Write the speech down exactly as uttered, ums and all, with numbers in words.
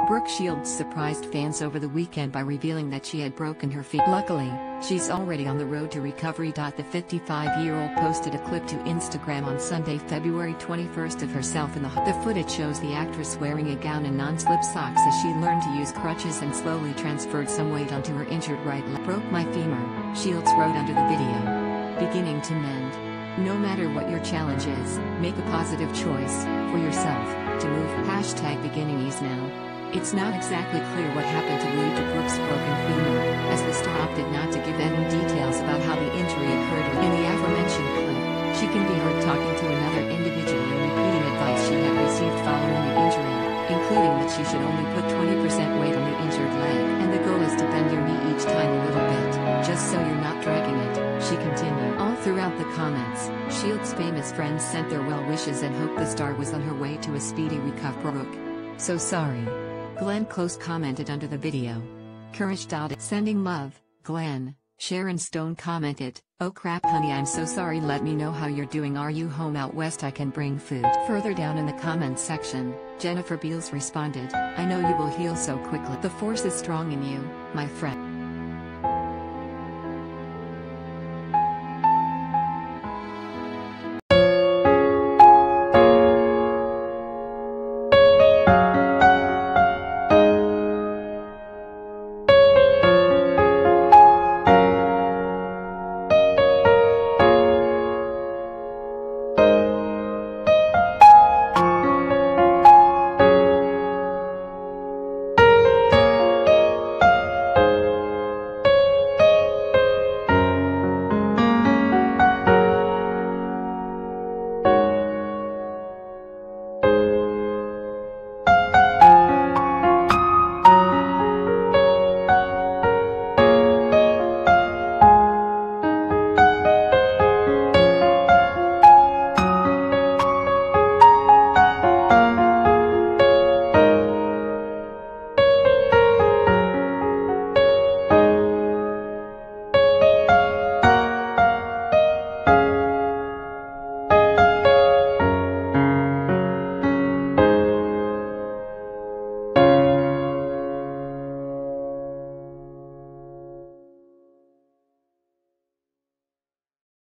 Brooke Shields surprised fans over the weekend by revealing that she had broken her feet. Luckily, she's already on the road to recovery. The fifty-five-year-old posted a clip to Instagram on Sunday, February twenty-first of herself in the The footage shows the actress wearing a gown and non-slip socks as she learned to use crutches and slowly transferred some weight onto her injured right leg. "Broke my femur," Shields wrote under the video. "Beginning to mend. No matter what your challenge is, make a positive choice, for yourself, to move." Hashtag beginning ease now. It's not exactly clear what happened to lead to Brooke's broken femur, as the star opted not to give any details about how the injury occurred. In the aforementioned clip, she can be heard talking to another individual and repeating advice she had received following the injury, including that she should only put twenty percent weight on the injured leg. "And the goal is to bend your knee each time a little bit, just so you're not dragging it," she continued. All throughout the comments, Shields' famous friends sent their well wishes and hoped the star was on her way to a speedy recovery. "Brooke, so sorry," Glenn Close commented under the video. "Courage." "Sending love, Glenn." Sharon Stone commented, "Oh crap honey, I'm so sorry, let me know how you're doing, are you home out west, I can bring food." Further down in the comments section, Jennifer Beals responded, "I know you will heal so quickly. The force is strong in you, my friend."